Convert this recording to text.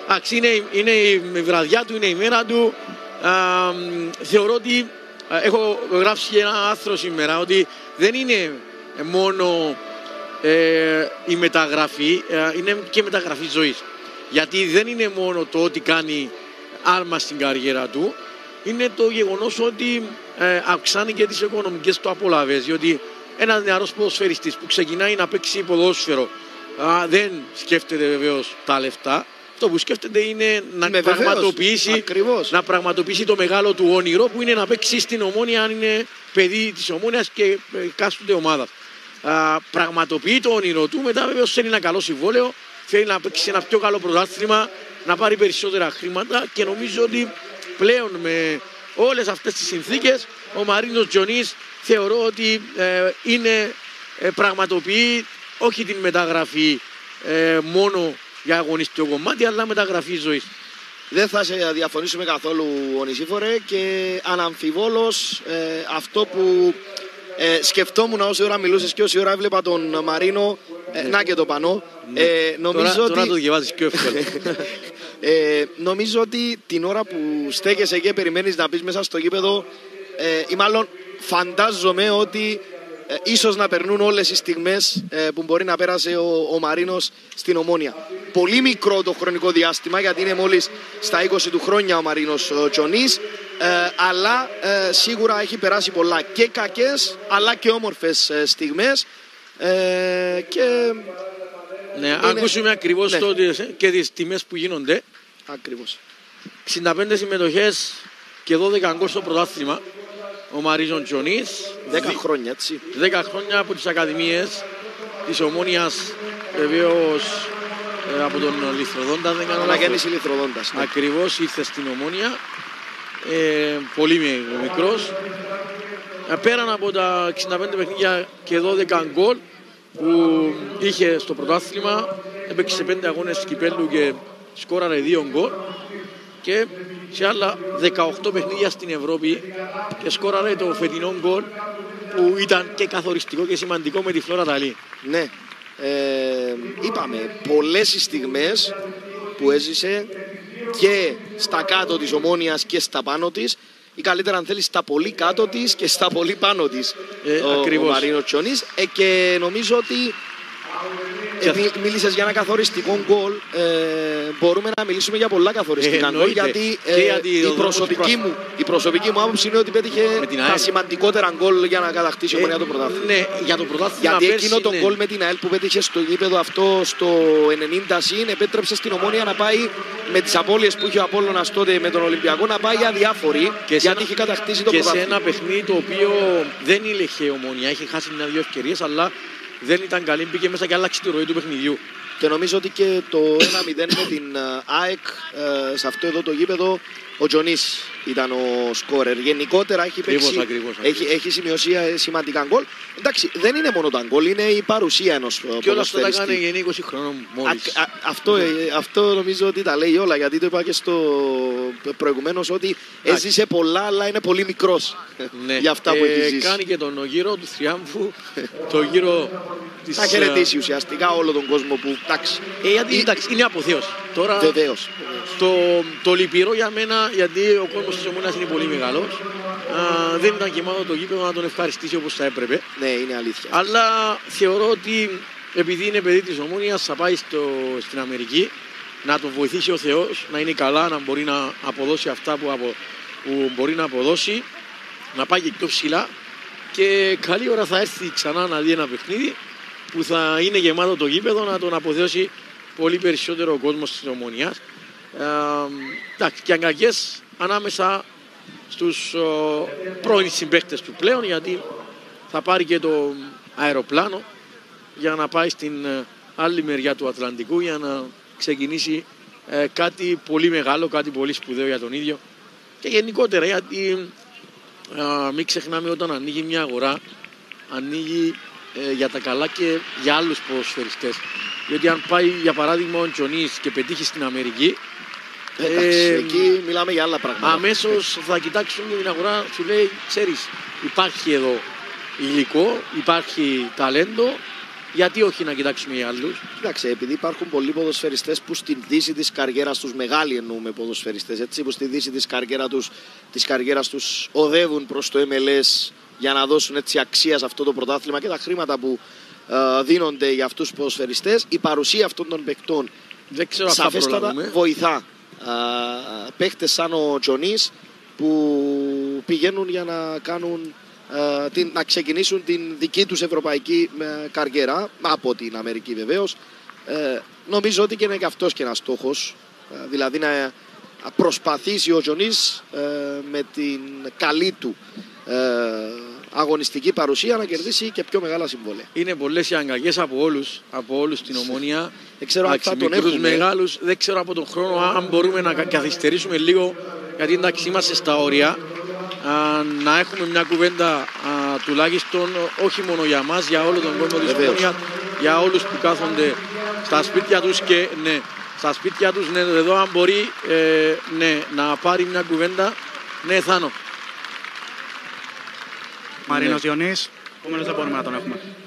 Είναι η βραδιά του, είναι η μέρα του. Θεωρώ ότι έχω γράψει ένα άρθρο σήμερα ότι δεν είναι μόνο η μεταγραφή, είναι και η μεταγραφή ζωής. Γιατί δεν είναι μόνο το ότι κάνει άλμα στην καριέρα του, είναι το γεγονός ότι αυξάνει και τις οικονομικές του απολαύες. Διότι ένας νεαρός ποδοσφαιριστής που ξεκινάει να παίξει ποδόσφαιρο δεν σκέφτεται βεβαίως τα λεφτά. Αυτό που σκέφτεται είναι να πραγματοποιήσει το μεγάλο του όνειρο, που είναι να παίξει στην Ομόνοια αν είναι παιδί της Ομόνοιας και κάστοτε ομάδας. Πραγματοποιεί το όνειρο του, μετά βεβαίως θέλει ένα καλό συμβόλαιο, θέλει να παίξει ένα πιο καλό πρωτάθλημα, να πάρει περισσότερα χρήματα, και νομίζω ότι πλέον με όλες αυτές τις συνθήκες ο Μαρίνος Τζονής θεωρώ ότι πραγματοποιεί όχι την μεταγραφή μόνο για αγωνιστικό κομμάτι, αλλά μεταγραφή ζωής. Δεν θα σε διαφωνήσουμε καθόλου, Ονησίφορε, και αναμφιβόλως αυτό που σκεφτόμουν όση ώρα μιλούσες και όση ώρα έβλεπα τον Μαρίνο, να και το πανώ. Τώρα το διαβάζεις πιο εύκολα. Νομίζω ότι την ώρα που στέκεσαι και περιμένεις να μπεις μέσα στο γήπεδο, ή μάλλον φαντάζομαι ότι ίσως να περνούν όλες οι στιγμές που μπορεί να πέρασε ο Μαρίνος στην Ομόνοια. Πολύ μικρό το χρονικό διάστημα, γιατί είναι μόλις στα 20 του χρόνια ο Μαρίνος Τζονής, αλλά σίγουρα έχει περάσει πολλά και κακές αλλά και όμορφες στιγμές, και ναι, ακούσουμε ακριβώς και τις τιμές που γίνονται. Ακριβώς. 65 συμμετοχές και 12 γκολ στο πρωτάθλημα ο Μαρίνος Τζονής. 10 χρόνια, έτσι. 10 χρόνια από τις ακαδημίες της Ομόνοιας, βεβαίως από τον Λιθροδόντα. Αναγέννηση Λιθροδόντας. Ναι. Ακριβώς ήρθε στην Ομόνοια, πολύ μικρός. Πέραν από τα 65 παιχνίδια και 12 γκολ που είχε στο πρωτάθλημα, έπαιξε σε 5 αγώνες κυπέλλου και σκόραρε 2 γκολ, και σε άλλα 18 παιχνίδια στην Ευρώπη και σκόραρε το φετινό γκολ που ήταν και καθοριστικό και σημαντικό με τη Φλόρα Ταλή. Ναι, είπαμε πολλές οι στιγμές που έζησε και στα κάτω της Ομόνοιας και στα πάνω της, ή καλύτερα αν θέλεις στα πολύ κάτω της και στα πολύ πάνω της, ο Μαρίνος Τζονής, και νομίζω ότι μίλησες για ένα καθοριστικό γκολ, μπορούμε να μιλήσουμε για πολλά καθοριστικά γκολ, γιατί η προσωπική μου άποψη είναι ότι πέτυχε τα σημαντικότερα γκολ για να κατακτήσει η Ομόνοια το πρωτάθλημα. Ναι, για το πρωτάθλημα. Γιατί εκείνο το γκολ με την ΑΕΛ που πέτυχε στο γήπεδο αυτό στο 90 συν επέτρεψε στην Ομόνοια να πάει, με τις απώλειες που είχε ο Απόλλωνας τότε με τον Ολυμπιακό, να πάει αδιάφορη, γιατί είχε κατακτήσει το πρωτάθλημα. Και σε ένα παιχνίδι το οποίο δεν ήλεχε η Ομόνοια, είχε χάσει μια-δύο ευκαιρίες, αλλά δεν ήταν καλή, μπήκε μέσα και άλλαξε τη ροή του παιχνιδιού. Και νομίζω ότι και το 1-0 με την ΑΕΚ, σε αυτό εδώ το γήπεδο, ο Τζονής ήταν ο σκόρερ. Γενικότερα έχει παίξει, έχει σημειώσει σημαντικά γκολ. Εντάξει, δεν είναι μόνο τα γκολ, είναι η παρουσία ενός ποδοσφαιριστή. Και όλα αυτά τα έκανε γεννή 20 χρόνων μόλις. Αυτό νομίζω ότι τα λέει όλα, γιατί το είπα και στο προηγουμένως ότι έζησε πολλά, αλλά είναι πολύ μικρός, ναι, για αυτά που έχει ζήσει. Κάνει και τον γύρο του θριάμβου, το γύρο της... Θα χαιρετήσει ουσιαστικά όλο τον κόσμο που... Εντάξει, είναι αποθέωση. Τώρα, βεβαίως. Το λυπηρό για μένα, γιατί ο κόσμος της Ομόνοιας είναι πολύ μεγάλος, δεν ήταν γεμάτο το γήπεδο να τον ευχαριστήσει όπως θα έπρεπε. Ναι, είναι αλήθεια. Αλλά θεωρώ ότι επειδή είναι παιδί της Ομόνοιας, θα πάει στην Αμερική, να τον βοηθήσει ο Θεός, να είναι καλά, να μπορεί να αποδώσει αυτά που μπορεί να αποδώσει, να πάει και πιο ψηλά, και καλή ώρα θα έρθει ξανά να δει ένα παιχνίδι που θα είναι γεμάτο το γήπεδο, να τον αποδώσει πολύ περισσότερο ο κόσμος της Ομονίας. Εντάξει, και αγκαγιές ανάμεσα στους πρώην συμπαίκτες του πλέον, γιατί θα πάρει και το αεροπλάνο για να πάει στην άλλη μεριά του Ατλαντικού, για να ξεκινήσει κάτι πολύ μεγάλο, κάτι πολύ σπουδαίο για τον ίδιο και γενικότερα, γιατί μην ξεχνάμε, όταν ανοίγει μια αγορά, ανοίγει για τα καλά και για άλλους ποδοσφαιριστές. Γιατί αν πάει για παράδειγμα ο Τζονής και πετύχει στην Αμερική, εκεί μιλάμε για άλλα πράγματα. Αμέσως θα κοιτάξουν την αγορά, σου λέει, ξέρεις, υπάρχει εδώ υλικό, υπάρχει ταλέντο, γιατί όχι να κοιτάξουμε οι άλλους. Κοίταξε, επειδή υπάρχουν πολλοί ποδοσφαιριστές που στην δύση της καριέρας τους, μεγάλοι εννοούμε ποδοσφαιριστές, έτσι, που στη δύση της καριέρας τους οδεύουν προς το MLS για να δώσουν έτσι αξία σε αυτό το πρωτάθλημα και τα χρήματα που δίνονται για αυτούς τους ποδοσφαιριστές, η παρουσία αυτών των παικτών σαφέστατα βοηθά. Παίχτες σαν ο Τζονής που πηγαίνουν για να κάνουν να ξεκινήσουν την δική τους ευρωπαϊκή καριέρα από την Αμερική βεβαίως. Νομίζω ότι και είναι και αυτός και ένας στόχος, δηλαδή να προσπαθήσει ο Τζονής με την καλή του αγωνιστική παρουσία να κερδίσει και πιο μεγάλα συμβόλαια. Είναι πολλές οι αγκαγιές από όλους στην Ομόνια. Δεν ξέρω αν θα τον έχουμε. Μεγάλους, δεν ξέρω από τον χρόνο αν μπορούμε να καθυστερήσουμε λίγο, γιατί εντάξει είμαστε στα όρια. Να έχουμε μια κουβέντα τουλάχιστον όχι μόνο για μας, για όλο τον κόσμο της Ομόνιας, για όλους που κάθονται στα σπίτια τους και ναι, στα σπίτια τους, ναι, εδώ αν μπορεί να πάρει μια κουβέντα. Ναι, Θάνο. Μαρίνος Διονύς, επόμενος δεν μπορούμε να τον έχουμε.